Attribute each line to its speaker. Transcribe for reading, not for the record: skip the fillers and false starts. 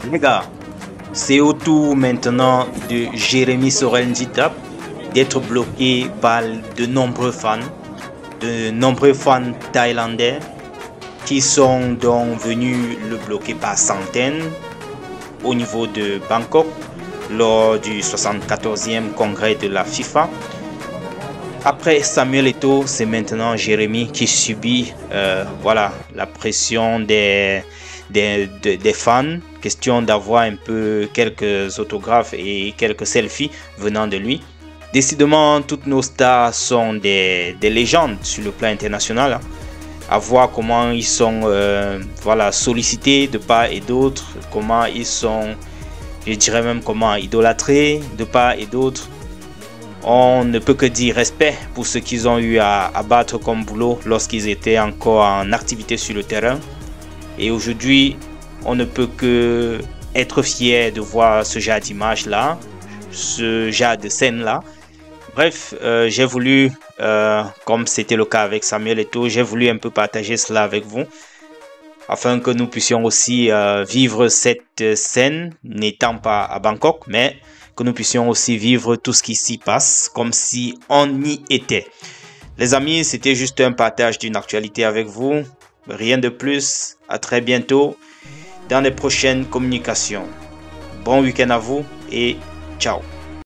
Speaker 1: Les gars, c'est au tour maintenant de Jérémy Sorel Njitap d'être bloqué par de nombreux fans thaïlandais qui sont donc venus le bloquer par centaines au niveau de Bangkok lors du 74e congrès de la FIFA. Après Samuel Eto'o, c'est maintenant Jérémy qui subit voilà, la pression des fans. Question d'avoir un peu quelques autographes et quelques selfies venant de lui. Décidément, toutes nos stars sont des légendes sur le plan international. Hein. À voir comment ils sont voilà, sollicités de part et d'autre, comment ils sont, je dirais même comment idolâtrés de part et d'autre. On ne peut que dire respect pour ce qu'ils ont eu à battre comme boulot lorsqu'ils étaient encore en activité sur le terrain. Et aujourd'hui, on ne peut que être fier de voir ce genre d'image-là, ce genre de scène-là. Bref, j'ai voulu, comme c'était le cas avec Samuel Eto'o, j'ai voulu un peu partager cela avec vous, afin que nous puissions aussi vivre cette scène, n'étant pas à Bangkok, mais que nous puissions aussi vivre tout ce qui s'y passe, comme si on y était. Les amis, c'était juste un partage d'une actualité avec vous, rien de plus, à très bientôt dans les prochaines communications. Bon week-end à vous et ciao.